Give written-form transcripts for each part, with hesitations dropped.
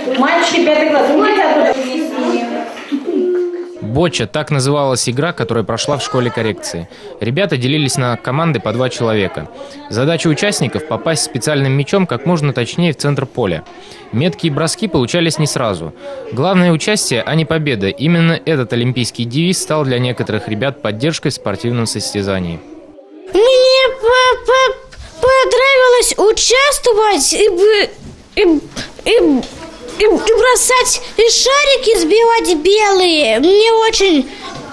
Мальчики 5 класс, уйдите оттуда. Боча – так называлась игра, которая прошла в школе коррекции. Ребята делились на команды по 2 человека. Задача участников – попасть специальным мячом как можно точнее в центр поля. Меткие броски получались не сразу. Главное участие, а не победа. Именно этот олимпийский девиз стал для некоторых ребят поддержкой в спортивном состязании. Мне понравилось участвовать и бросать, и шарики сбивать белые. Мне очень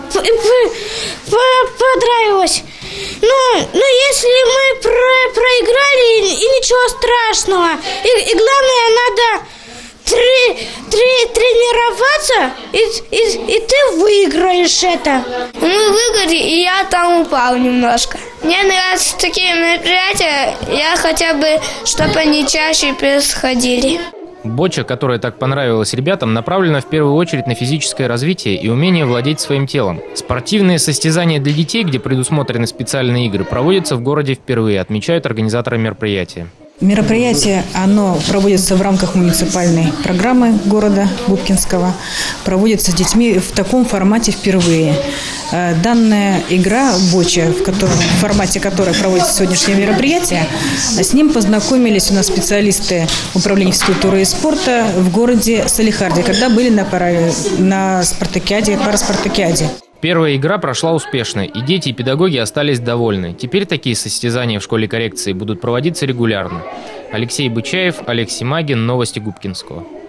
понравилось. Но если мы проиграли, и ничего страшного. И главное, надо тренироваться, и ты выиграешь это. Мы выиграли, и я там упал немножко. Мне нравятся такие мероприятия, я хотя бы, чтобы они чаще происходили. Боча, которая так понравилась ребятам, направлена в первую очередь на физическое развитие и умение владеть своим телом. Спортивные состязания для детей, где предусмотрены специальные игры, проводятся в городе впервые, отмечают организаторы мероприятия. Мероприятие, оно проводится в рамках муниципальной программы города Губкинского, проводится с детьми в таком формате впервые. Данная игра «Боча», в формате которой проводится сегодняшнее мероприятие, с ним познакомились у нас специалисты управления физкультуры и спорта в городе Салехарде, когда были на спартакиаде, параспартакиаде. Первая игра прошла успешно, и дети и педагоги остались довольны. Теперь такие состязания в школе коррекции будут проводиться регулярно. Алексей Бычаев, Олег Симагин, новости Губкинского.